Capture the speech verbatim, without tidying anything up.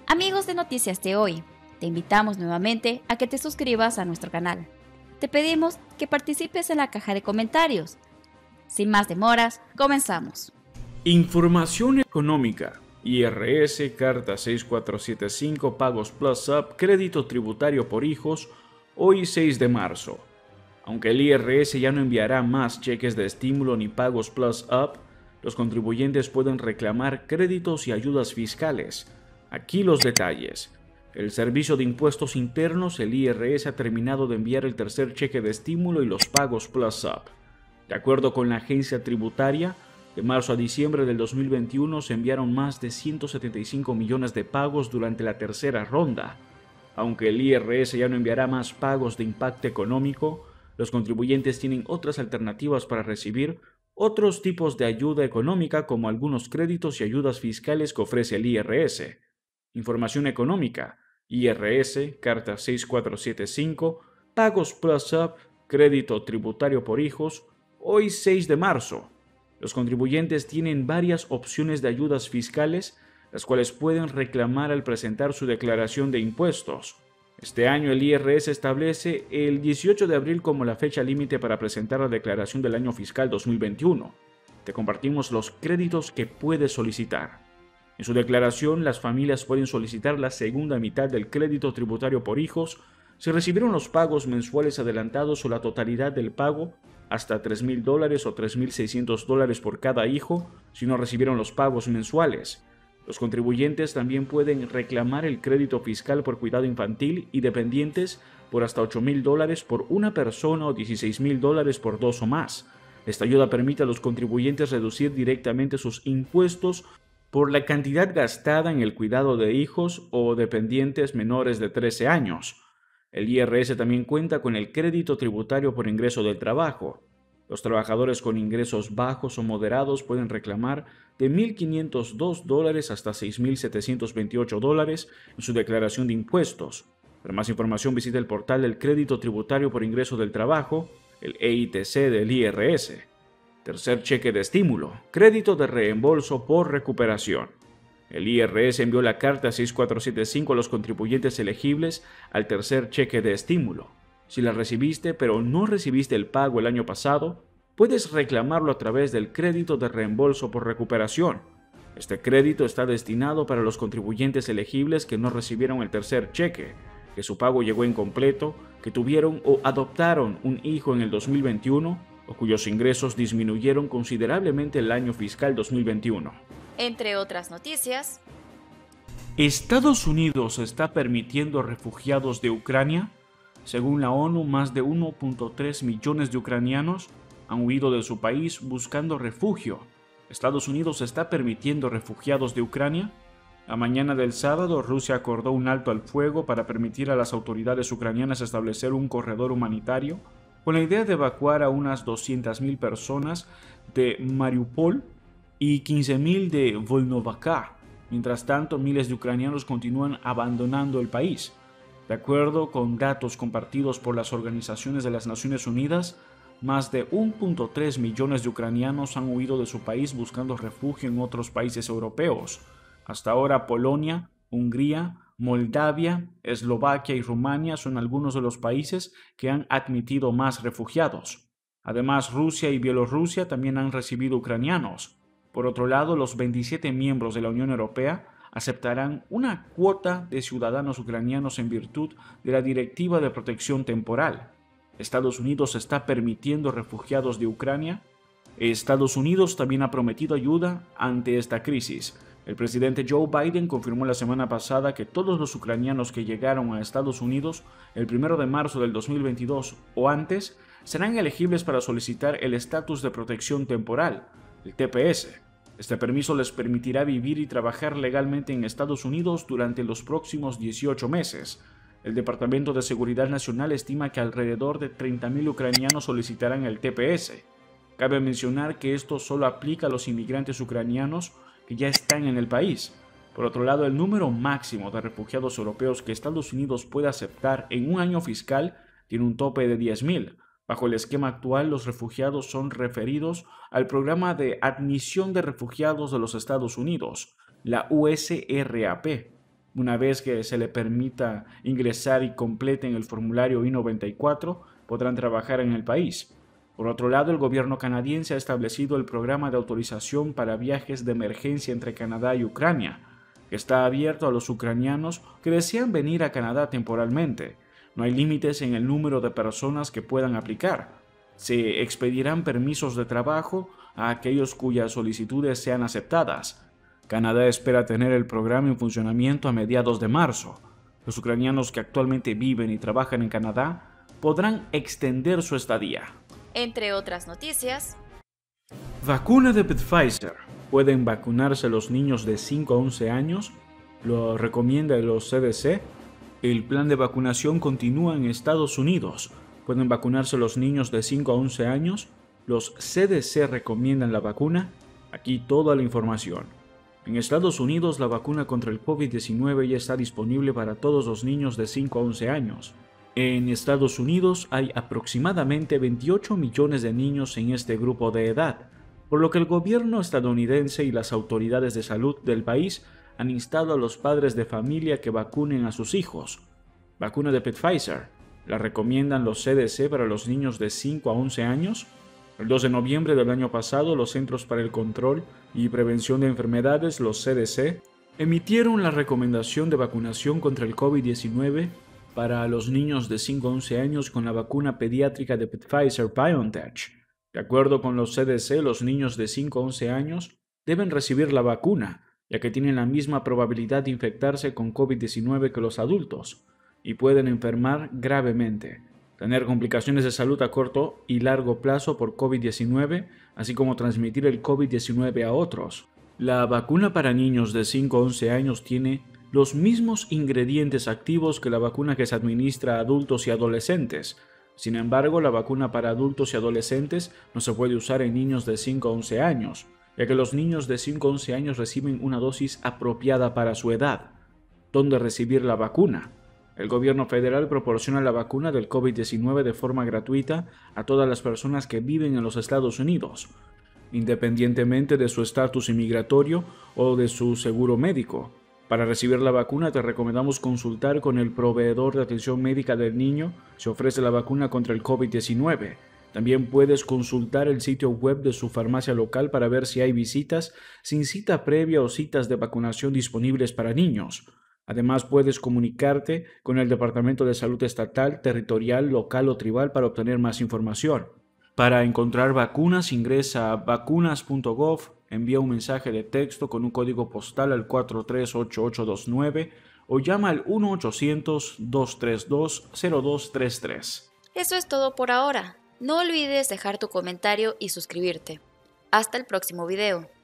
Amigos de Noticias de Hoy, te invitamos nuevamente a que te suscribas a nuestro canal. Te pedimos que participes en la caja de comentarios. Sin más demoras, comenzamos. Información económica. I R S, Carta seis cuatro siete cinco, Pagos Plus Up, Crédito Tributario por Hijos, hoy seis de marzo. Aunque el I R S ya no enviará más cheques de estímulo ni Pagos Plus Up, los contribuyentes pueden reclamar créditos y ayudas fiscales. Aquí los detalles. El Servicio de Impuestos Internos, el I R S, ha terminado de enviar el tercer cheque de estímulo y los Pagos Plus Up. De acuerdo con la agencia tributaria, de marzo a diciembre del dos mil veintiuno se enviaron más de ciento setenta y cinco millones de pagos durante la tercera ronda. Aunque el I R S ya no enviará más pagos de impacto económico, los contribuyentes tienen otras alternativas para recibir otros tipos de ayuda económica, como algunos créditos y ayudas fiscales que ofrece el I R S. Información económica, I R S, Carta seis cuatro siete cinco, Pagos Plus Up, Crédito Tributario por Hijos, hoy seis de marzo. Los contribuyentes tienen varias opciones de ayudas fiscales, las cuales pueden reclamar al presentar su declaración de impuestos. Este año el I R S establece el dieciocho de abril como la fecha límite para presentar la declaración del año fiscal dos mil veintiuno. Te compartimos los créditos que puedes solicitar. En su declaración, las familias pueden solicitar la segunda mitad del crédito tributario por hijos si recibieron los pagos mensuales adelantados o la totalidad del pago, hasta tres mil dólares o tres mil seiscientos dólares por cada hijo si no recibieron los pagos mensuales. Los contribuyentes también pueden reclamar el crédito fiscal por cuidado infantil y dependientes por hasta ocho mil dólares por una persona o dieciséis mil dólares por dos o más. Esta ayuda permite a los contribuyentes reducir directamente sus impuestos por la cantidad gastada en el cuidado de hijos o dependientes menores de trece años. El I R S también cuenta con el crédito tributario por ingreso del trabajo. Los trabajadores con ingresos bajos o moderados pueden reclamar de mil quinientos dos dólares hasta seis mil setecientos veintiocho dólares en su declaración de impuestos. Para más información visita el portal del crédito tributario por ingreso del trabajo, el E I T C del I R S. Tercer cheque de estímulo, crédito de reembolso por recuperación. El I R S envió la carta seis cuatro siete cinco a los contribuyentes elegibles al tercer cheque de estímulo. Si la recibiste pero no recibiste el pago el año pasado, puedes reclamarlo a través del crédito de reembolso por recuperación. Este crédito está destinado para los contribuyentes elegibles que no recibieron el tercer cheque, que su pago llegó incompleto, que tuvieron o adoptaron un hijo en el dos mil veintiuno o cuyos ingresos disminuyeron considerablemente el año fiscal dos mil veintiuno. Entre otras noticias, ¿Estados Unidos está permitiendo refugiados de Ucrania? Según la ONU, más de uno punto tres millones de ucranianos han huido de su país buscando refugio. ¿Estados Unidos está permitiendo refugiados de Ucrania? La mañana del sábado, Rusia acordó un alto al fuego para permitir a las autoridades ucranianas establecer un corredor humanitario con la idea de evacuar a unas doscientas mil personas de Mariupol y quince mil de Volnovakha. Mientras tanto, miles de ucranianos continúan abandonando el país. De acuerdo con datos compartidos por las organizaciones de las Naciones Unidas, más de uno punto tres millones de ucranianos han huido de su país buscando refugio en otros países europeos. Hasta ahora, Polonia, Hungría, Moldavia, Eslovaquia y Rumania son algunos de los países que han admitido más refugiados. Además, Rusia y Bielorrusia también han recibido ucranianos. Por otro lado, los veintisiete miembros de la Unión Europea aceptarán una cuota de ciudadanos ucranianos en virtud de la Directiva de Protección Temporal. ¿Estados Unidos está permitiendo refugiados de Ucrania? Estados Unidos también ha prometido ayuda ante esta crisis. El presidente Joe Biden confirmó la semana pasada que todos los ucranianos que llegaron a Estados Unidos el primero de marzo del dos mil veintidós o antes serán elegibles para solicitar el estatus de protección temporal, el T P S. Este permiso les permitirá vivir y trabajar legalmente en Estados Unidos durante los próximos dieciocho meses. El Departamento de Seguridad Nacional estima que alrededor de treinta mil ucranianos solicitarán el T P S. Cabe mencionar que esto solo aplica a los inmigrantes ucranianos que ya están en el país. Por otro lado, el número máximo de refugiados europeos que Estados Unidos puede aceptar en un año fiscal tiene un tope de diez mil. Bajo el esquema actual, los refugiados son referidos al Programa de Admisión de Refugiados de los Estados Unidos, la U S R A P. Una vez que se le permita ingresar y completen el formulario I noventa y cuatro, podrán trabajar en el país. Por otro lado, el gobierno canadiense ha establecido el programa de autorización para viajes de emergencia entre Canadá y Ucrania, que está abierto a los ucranianos que desean venir a Canadá temporalmente. No hay límites en el número de personas que puedan aplicar. Se expedirán permisos de trabajo a aquellos cuyas solicitudes sean aceptadas. Canadá espera tener el programa en funcionamiento a mediados de marzo. Los ucranianos que actualmente viven y trabajan en Canadá podrán extender su estadía. Entre otras noticias, Vacuna de Pfizer. ¿Pueden vacunarse los niños de cinco a once años? Lo recomienda los C D C. El plan de vacunación continúa en Estados Unidos. ¿Pueden vacunarse los niños de cinco a once años? Los C D C recomiendan la vacuna. Aquí toda la información. En Estados Unidos, la vacuna contra el COVID diecinueve ya está disponible para todos los niños de cinco a once años. En Estados Unidos hay aproximadamente veintiocho millones de niños en este grupo de edad, por lo que el gobierno estadounidense y las autoridades de salud del país han instado a los padres de familia que vacunen a sus hijos. Vacuna de Pfizer. ¿La recomiendan los C D C para los niños de cinco a once años? El dos de noviembre del año pasado, los Centros para el Control y Prevención de Enfermedades, los C D C, emitieron la recomendación de vacunación contra el COVID diecinueve para los niños de cinco a once años con la vacuna pediátrica de Pfizer-BioNTech. De acuerdo con los C D C, los niños de cinco a once años deben recibir la vacuna, ya que tienen la misma probabilidad de infectarse con COVID diecinueve que los adultos, y pueden enfermar gravemente, tener complicaciones de salud a corto y largo plazo por COVID diecinueve, así como transmitir el COVID diecinueve a otros. La vacuna para niños de cinco a once años tiene los mismos ingredientes activos que la vacuna que se administra a adultos y adolescentes. Sin embargo, la vacuna para adultos y adolescentes no se puede usar en niños de cinco a once años, ya que los niños de cinco a once años reciben una dosis apropiada para su edad. ¿Dónde recibir la vacuna? El gobierno federal proporciona la vacuna del COVID diecinueve de forma gratuita a todas las personas que viven en los Estados Unidos, independientemente de su estatus inmigratorio o de su seguro médico. Para recibir la vacuna te recomendamos consultar con el proveedor de atención médica del niño si ofrece la vacuna contra el COVID diecinueve. También puedes consultar el sitio web de su farmacia local para ver si hay visitas sin cita previa o citas de vacunación disponibles para niños. Además, puedes comunicarte con el Departamento de Salud Estatal, Territorial, Local o Tribal para obtener más información. Para encontrar vacunas, ingresa a vacunas punto gov, envía un mensaje de texto con un código postal al cuatro tres ocho ocho dos nueve o llama al uno ochocientos, dos tres dos, cero dos tres tres. Eso es todo por ahora. No olvides dejar tu comentario y suscribirte. Hasta el próximo video.